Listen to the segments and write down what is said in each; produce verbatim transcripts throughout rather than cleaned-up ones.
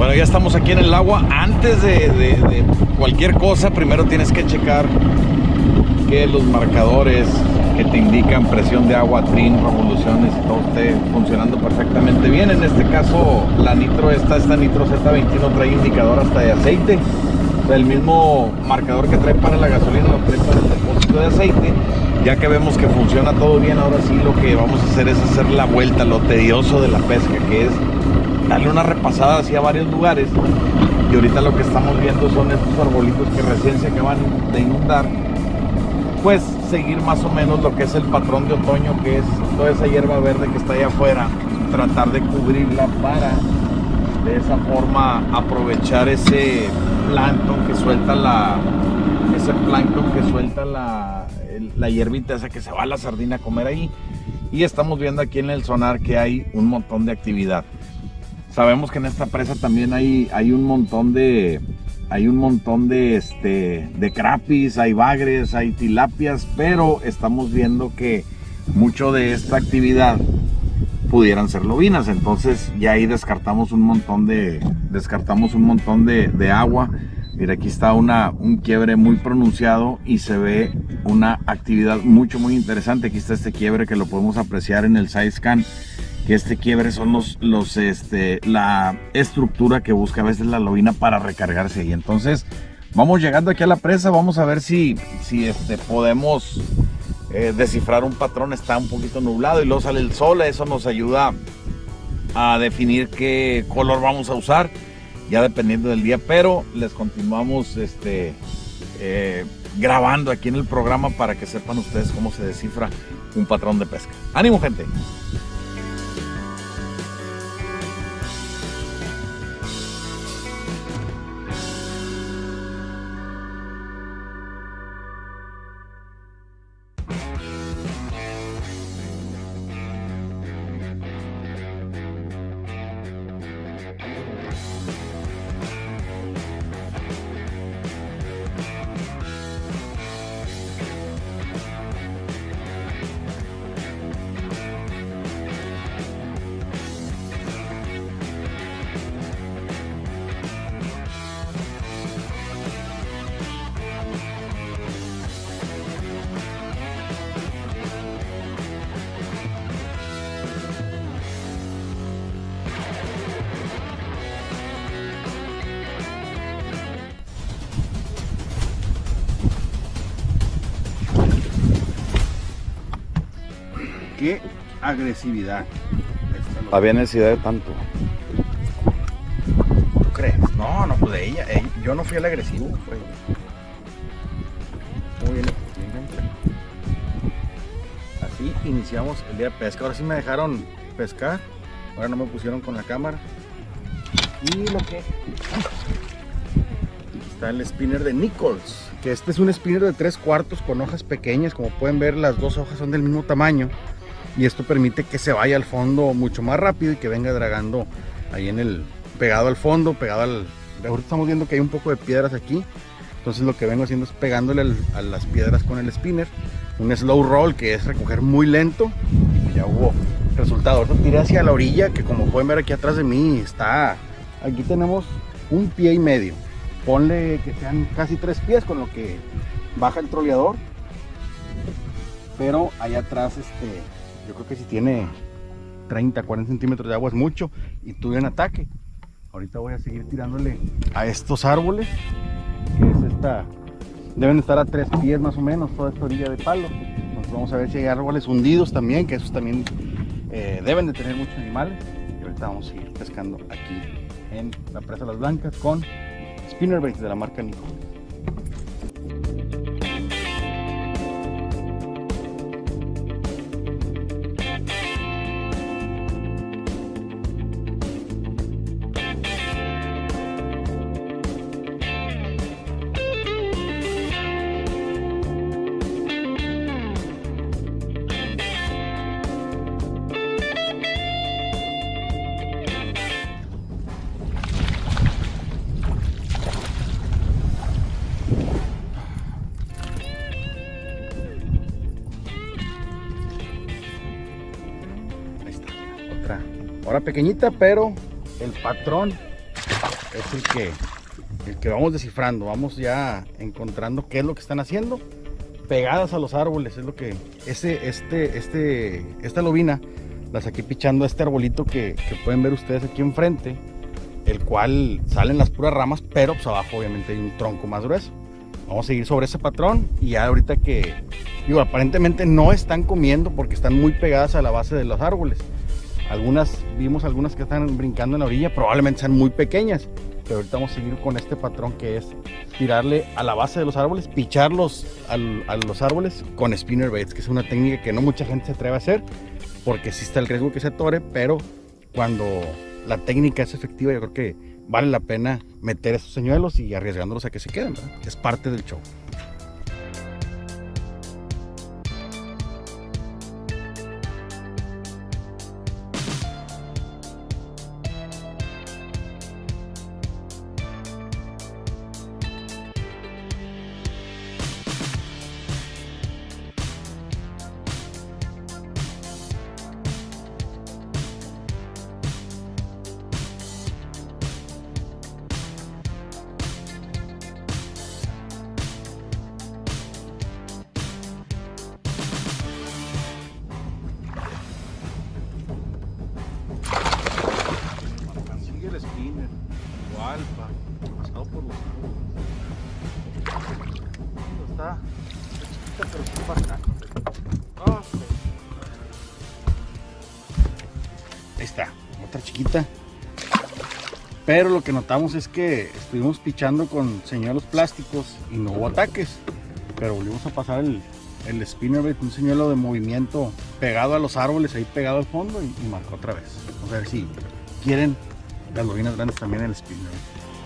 Bueno, ya estamos aquí en el agua. Antes de, de, de cualquier cosa, primero tienes que checar que los marcadores que te indican presión de agua, trin, revoluciones y todo esté funcionando perfectamente bien. En este caso, la nitro esta, esta nitro Z veintiuno trae indicador hasta de aceite. O sea, el mismo marcador que trae para la gasolina lo trae para el depósito de aceite. Ya que vemos que funciona todo bien, ahora sí lo que vamos a hacer es hacer la vuelta, lo tedioso de la pesca, que es darle una repasada hacia varios lugares. Y ahorita lo que estamos viendo son estos arbolitos que recién se acaban de inundar. Pues seguir más o menos lo que es el patrón de otoño, que es toda esa hierba verde que está allá afuera, tratar de cubrirla para de esa forma aprovechar ese plancton que suelta la ese plancton que suelta la, la hierbita esa que se va a la sardina a comer ahí. Y estamos viendo aquí en el sonar que hay un montón de actividad. Sabemos que en esta presa también hay, hay un montón de hay un montón de este de crapis, hay bagres, hay tilapias, pero estamos viendo que mucho de esta actividad pudieran ser lobinas. Entonces ya ahí descartamos un montón de descartamos un montón de, de agua. Mira, aquí está una, un quiebre muy pronunciado y se ve una actividad mucho muy interesante. Aquí está este quiebre que lo podemos apreciar en el side scan, que este quiebre son los, los este, la estructura que busca a veces la lobina para recargarse. Y entonces vamos llegando aquí a la presa, vamos a ver si, si este, podemos eh, descifrar un patrón. Está un poquito nublado y luego sale el sol, eso nos ayuda a definir qué color vamos a usar, ya dependiendo del día, pero les continuamos este, eh, grabando aquí en el programa para que sepan ustedes cómo se descifra un patrón de pesca. ¡Ánimo, gente! Qué agresividad. Había necesidad de tanto. ¿Tú crees? No, no, pues de ella, ella. Yo no fui el agresivo, fue. Muy bien. Así iniciamos el día de pesca. Ahora sí me dejaron pescar. Ahora no me pusieron con la cámara. Y lo que... Aquí está el spinner de Nichols. Que este es un spinner de tres cuartos con hojas pequeñas. Como pueden ver, las dos hojas son del mismo tamaño. Y esto permite que se vaya al fondo mucho más rápido y que venga dragando ahí en el, pegado al fondo, pegado al... Ahorita estamos viendo que hay un poco de piedras aquí. Entonces lo que vengo haciendo es pegándole al, a las piedras con el spinner. Un slow roll, que es recoger muy lento. Y ya hubo resultado. Ahorita tiré hacia la orilla, que como pueden ver aquí atrás de mí está... Aquí tenemos un pie y medio. Ponle que sean casi tres pies con lo que baja el troleador. Pero allá atrás este... yo creo que si tiene treinta, cuarenta centímetros de agua es mucho y tuve un ataque. Ahorita voy a seguir tirándole a estos árboles, que es esta, deben estar a tres pies más o menos, toda esta orilla de palo. Entonces vamos a ver si hay árboles hundidos también, que esos también eh, deben de tener muchos animales. Y ahorita vamos a seguir pescando aquí en la presa Las Blancas con spinnerbaits de la marca Nichols. Ahora pequeñita, pero el patrón es el que, el que vamos descifrando, vamos ya encontrando qué es lo que están haciendo. Pegadas a los árboles, es lo que, ese, este, este, esta lobina la saqué pichando a este arbolito que, que pueden ver ustedes aquí enfrente, el cual salen las puras ramas, pero pues abajo obviamente hay un tronco más grueso. Vamos a seguir sobre ese patrón y ya ahorita que, digo, aparentemente no están comiendo porque están muy pegadas a la base de los árboles. Algunas, vimos algunas que están brincando en la orilla, probablemente sean muy pequeñas, pero ahorita vamos a seguir con este patrón que es tirarle a la base de los árboles, picharlos al, a los árboles con spinnerbaits, que es una técnica que no mucha gente se atreve a hacer porque sí está el riesgo que se atore, pero cuando la técnica es efectiva yo creo que vale la pena meter esos señuelos y arriesgándolos a que se queden, ¿verdad? Es parte del show. Spinner, igual, pa, pasado por los está, está chiquita, pero sí bacana. Okay. Ahí está, otra chiquita. Pero lo que notamos es que estuvimos pichando con señuelos plásticos y no hubo ataques. Pero volvimos a pasar el, el spinnerbait, un señuelo de movimiento pegado a los árboles, ahí pegado al fondo y, y marcó otra vez. Vamos a ver si quieren las lobinas grandes también en el spinnerbait.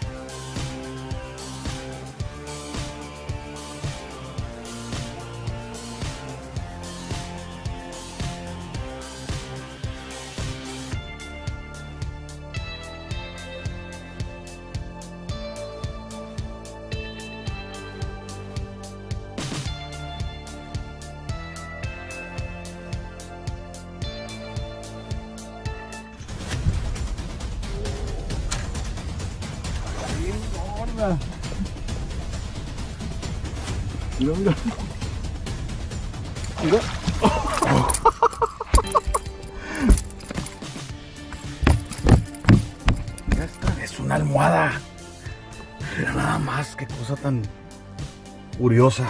Mira, mira. Mira. Mira esta, es una almohada. Mira nada más, qué cosa tan curiosa.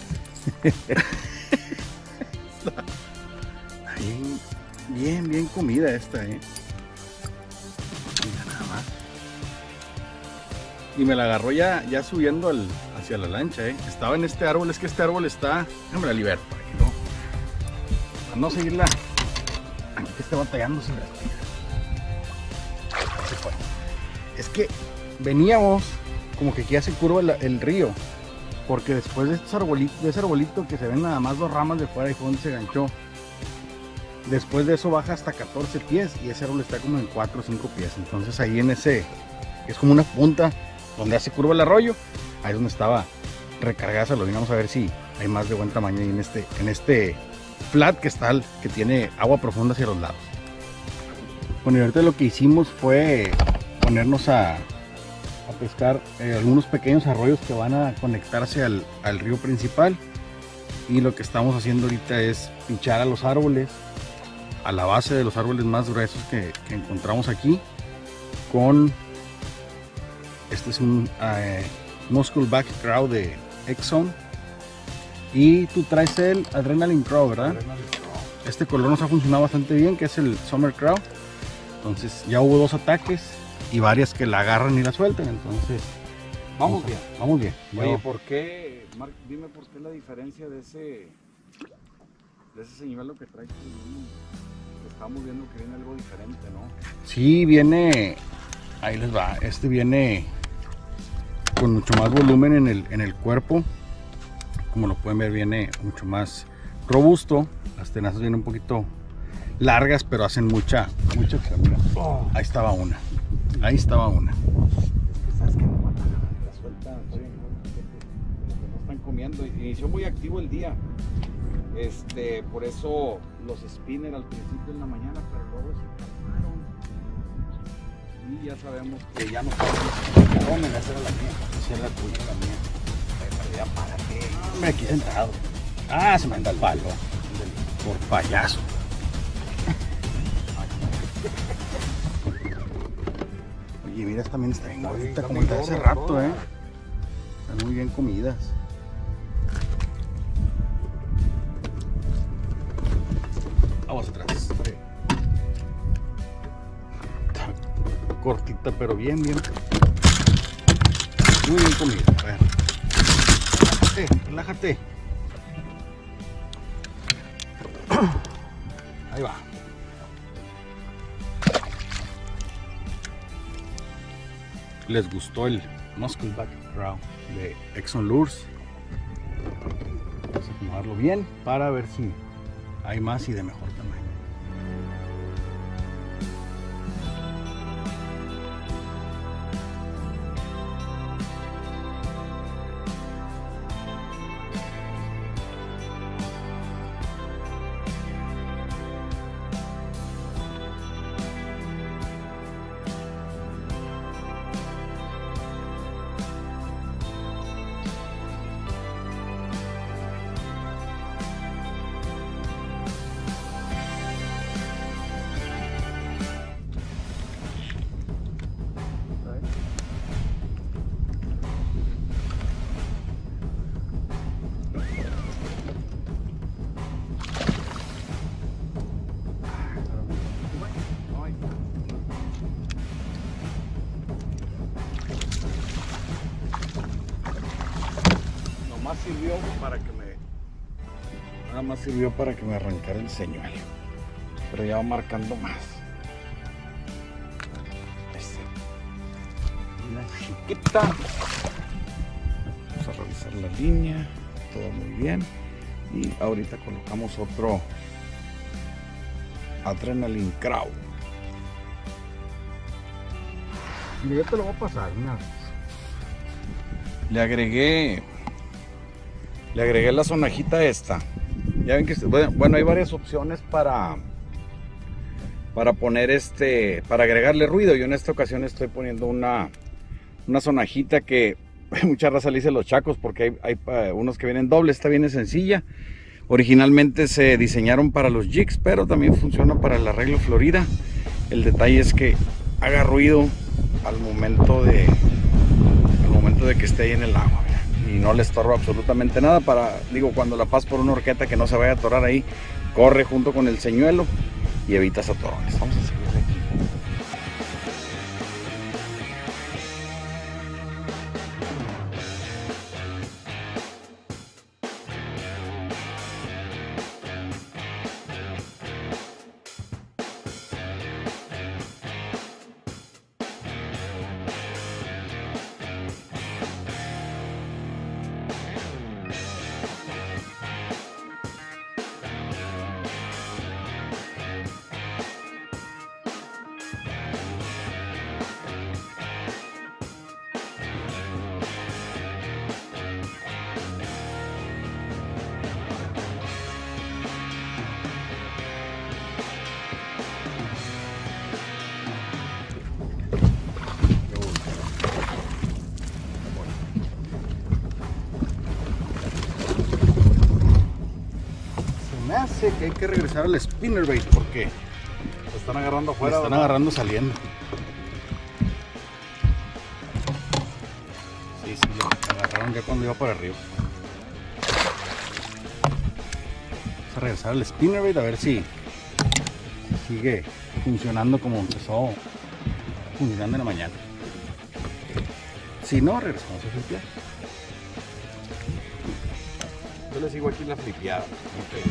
Bien, bien, bien comida esta, eh. Mira nada más. Y me la agarró ya, ya subiendo al, hacia la lancha, eh. Estaba en este árbol, es que este árbol está. Déjame la libero para que no. Para no seguirla. Aquí que esté batallando sin las piedras. Se fue. Es que veníamos como que aquí hace curva el, el río. Porque después de estos arbolitos, de ese arbolito que se ven nada más dos ramas de fuera y fue donde se ganchó. Después de eso baja hasta catorce pies y ese árbol está como en cuatro o cinco pies. Entonces ahí en ese, es como una punta donde hace curva el arroyo, ahí es donde estaba recargada esa lobina. Vamos a ver si hay más de buen tamaño ahí en este, en este flat que está, que tiene agua profunda hacia los lados. Bueno, y ahorita lo que hicimos fue ponernos a, a pescar eh, algunos pequeños arroyos que van a conectarse al, al río principal. Y lo que estamos haciendo ahorita es pinchar a los árboles, a la base de los árboles más gruesos que, que encontramos aquí, con este es un uh, Muscleback Crow de Exxon. Y tú traes el Adrenaline Crow, ¿verdad? Adrenaline Crow. Este color nos ha funcionado bastante bien, que es el Summer Crow. Entonces ya hubo dos ataques y varias que la agarran y la sueltan. Entonces vamos, vamos bien. Vamos bien. Oye, Yo, ¿por qué, Mark, dime por qué la diferencia de ese, de ese señuelo que traes? Estamos viendo que viene algo diferente, ¿no? sí, viene, ahí les va, este viene con mucho más volumen en el, en el cuerpo. Como lo pueden ver, viene mucho más robusto. Las tenazas vienen un poquito largas, pero hacen mucha, mucha acción. Mira, oh, ahí estaba una, ahí estaba una. ¿Sabes qué? La suelta, como que no están comiendo. Inició muy activo el día. Este, por eso los spinner al principio en la mañana, pero luego se cansaron. Y ya sabemos que ya no sabemos. Esa era la mía. Esa era la tuya, la mía. Pero ya para qué. Me aquí sentado. Ah, se me anda el palo. Por payaso. Oye, mira, también está bien bonita como está hace rato, eh. Están muy bien comidas. Vamos atrás. Cortita, pero bien, bien. Muy bien comida. A ver. Relájate, relájate. Ahí va. Les gustó el Muscleback Round de Exxon Lures. Vamos a acomodarlo bien para ver si hay más y de mejor tamaño. Sirvió para que me nada más sirvió para que me arrancara el señuelo, pero ya va marcando más. Este. Una chiquita. Vamos a revisar la línea, todo muy bien, y ahorita colocamos otro Adrenaline Crow. Y yo te lo voy a pasar, mira. Le agregué Le agregué la sonajita esta. Ya ven que bueno, hay varias opciones para para poner este, para agregarle ruido. Yo en esta ocasión estoy poniendo una una sonajita que mucha raza le dice los chacos porque hay, hay unos que vienen dobles. Esta viene sencilla. Originalmente se diseñaron para los jigs, pero también funciona para el arreglo Florida. El detalle es que haga ruido al momento de al momento de que esté ahí en el agua. Y no le estorba absolutamente nada. Para, digo, cuando la pasas por una horqueta que no se vaya a atorar ahí, corre junto con el señuelo y evitas atorones. Vamos a seguir aquí. Que hay que regresar al spinnerbait porque se están agarrando afuera. Se están agarrando saliendo. Sí, sí, lo agarraron ya cuando iba para arriba. Vamos a regresar al spinnerbait a ver si sigue funcionando como empezó funcionando en la mañana. Si no, regresamos a flipear. Yo le sigo aquí la flipeada. Okay.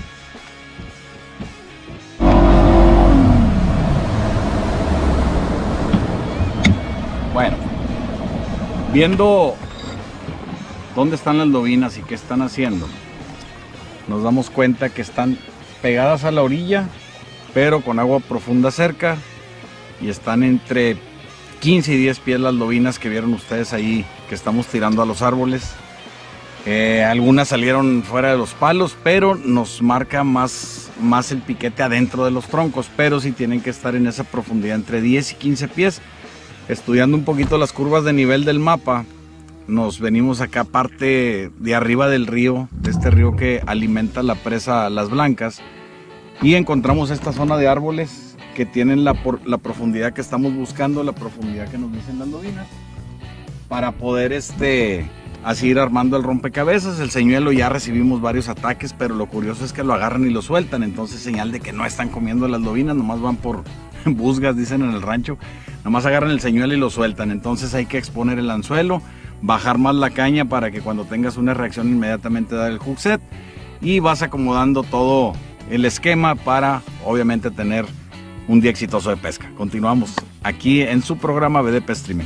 Bueno, viendo dónde están las lobinas y qué están haciendo, nos damos cuenta que están pegadas a la orilla, pero con agua profunda cerca, y están entre quince y diez pies las lobinas que vieron ustedes ahí que estamos tirando a los árboles. Eh, algunas salieron fuera de los palos, pero nos marca más, más el piquete adentro de los troncos, pero sí tienen que estar en esa profundidad entre diez y quince pies estudiando un poquito las curvas de nivel del mapa, nos venimos acá parte de arriba del río, de este río que alimenta la presa Las Blancas, y encontramos esta zona de árboles que tienen la, por, la profundidad que estamos buscando, la profundidad que nos dicen las lobinas, para poder este, así ir armando el rompecabezas. El señuelo ya recibimos varios ataques, pero lo curioso es que lo agarran y lo sueltan, entonces señal de que no están comiendo las lobinas, nomás van por busgas, dicen en el rancho, nomás agarran el señuelo y lo sueltan. Entonces hay que exponer el anzuelo, bajar más la caña para que cuando tengas una reacción inmediatamente dar el hook set, y vas acomodando todo el esquema para obviamente tener un día exitoso de pesca. Continuamos aquí en su programa B D P Streaming.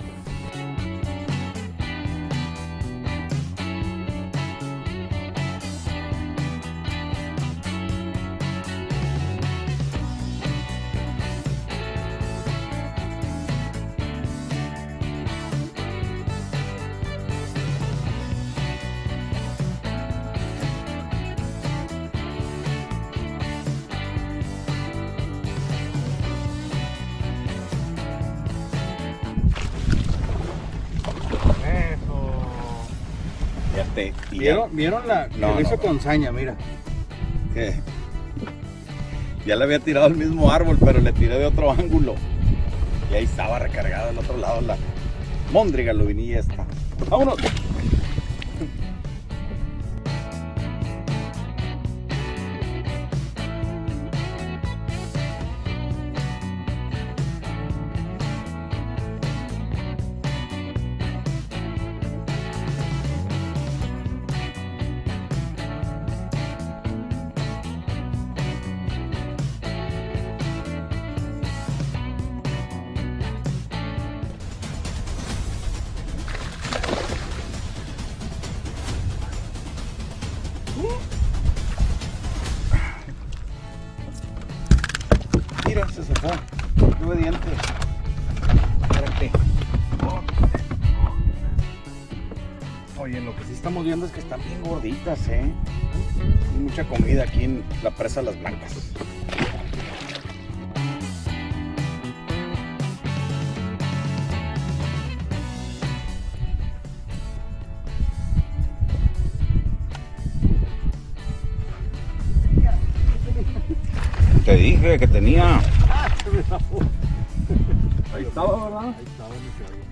¿Vieron, ¿Vieron la que no, lo no, hizo no. con saña? Mira. ¿Qué? Ya le había tirado al mismo árbol, pero le tiré de otro ángulo. Y ahí estaba recargada del otro lado la móndriga lobinilla esta. ¡Vámonos! Mira, se zafó. Qué obediente. Espérate. Oye, lo que sí estamos viendo es que están bien gorditas, ¿eh? Hay mucha comida aquí en la presa Las Blancas. Te dije que tenía. Ahí estaba, ¿verdad? Ahí estaba mi cabrón.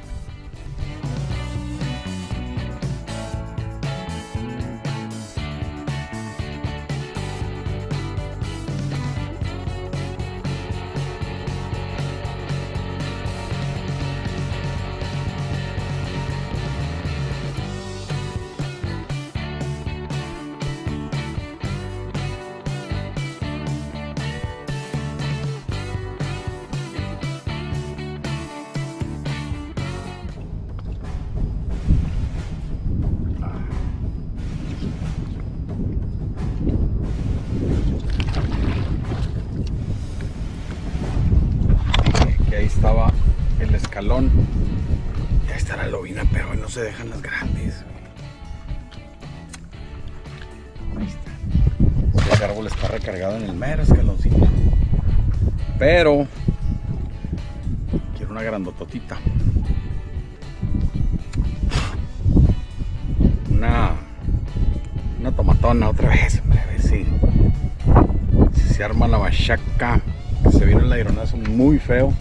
Ahí estaba el escalón. Ya está la lobina, pero hoy no se dejan las grandes. Ahí está. El árbol está recargado en el mero escaloncito. Pero quiero una grandototita. Una una tomatona otra vez, hombre, a ver si, si se arma la machaca. Que se vino el aeronazo muy feo.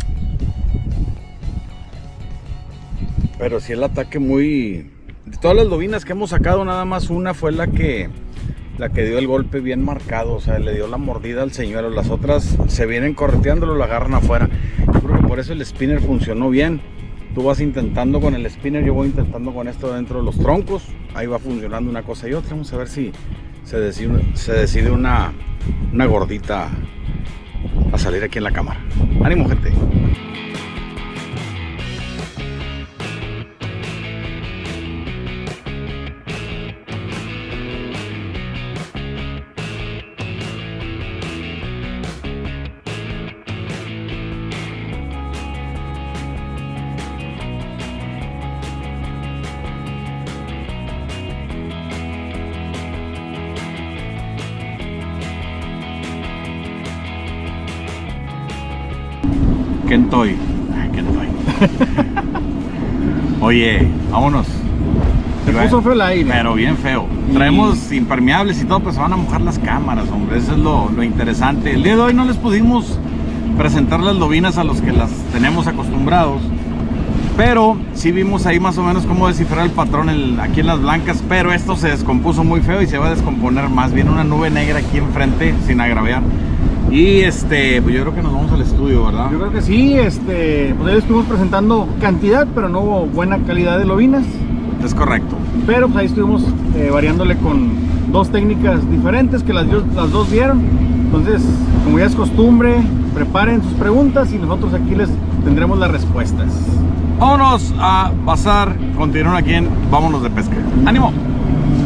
Pero sí el ataque muy... De todas las lobinas que hemos sacado, nada más una fue la que la que dio el golpe bien marcado, o sea, le dio la mordida al señuelo. Las otras se vienen correteándolo, lo agarran afuera. Yo creo que por eso el spinner funcionó bien. Tú vas intentando con el spinner, yo voy intentando con esto dentro de los troncos. Ahí va funcionando una cosa y otra. Vamos a ver si se decide, se decide una, una gordita a salir aquí en la cámara. ¡Ánimo, gente! Kentoy. Ay, Kentoy. Oye, vámonos. Se puso feo el aire. Pero bien feo. Traemos y... impermeables y todo, pues se van a mojar las cámaras, hombre. Eso es lo, lo interesante. El día de hoy no les pudimos presentar las lobinas a los que las tenemos acostumbrados, pero sí vimos ahí más o menos cómo descifrar el patrón el, aquí en las blancas, pero esto se descompuso muy feo y se va a descomponer más. Viene una nube negra aquí enfrente, sin agraviar. Y este, pues yo creo que nos vamos al estudio, ¿verdad? Yo creo que sí, este, pues ahí estuvimos presentando cantidad, pero no hubo buena calidad de lobinas. Es correcto. Pero pues ahí estuvimos eh, variándole con dos técnicas diferentes que las, las dos dieron. Entonces, como ya es costumbre, preparen sus preguntas y nosotros aquí les tendremos las respuestas. Vámonos a pasar, continúan aquí en Vámonos de Pesca. ¡Ánimo!